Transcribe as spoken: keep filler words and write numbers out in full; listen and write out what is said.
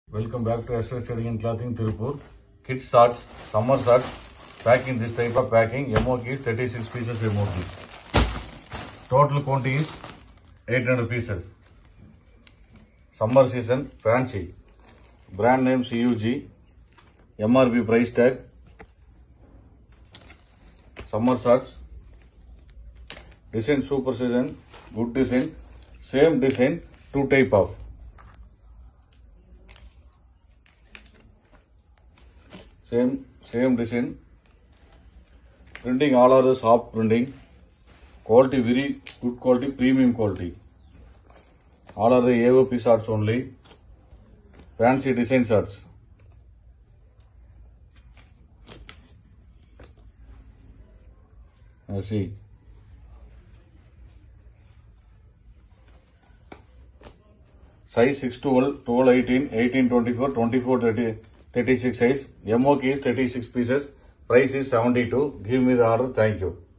Welcome back to S Y Trading and Clothing Tirupur. Kids shorts, summer shorts, packing this type of packing. M O K is thirty-six pieces M O K. Total quantity is eight hundred pieces. Summer season fancy. Brand name C U G. M R P price tag. Summer shorts. Design super season. Good design. Same design. Two type of. Same, same design. Printing all are the soft printing. Quality very good quality, premium quality. All are the A O P shirts only. Fancy design shirts. Now see. Size six twelve, twelve eighteen, eighteen twenty-four, twenty-four thirty. thirty-six size. M O K is thirty-six pieces. Price is seventy-two. Give me the order. Thank you.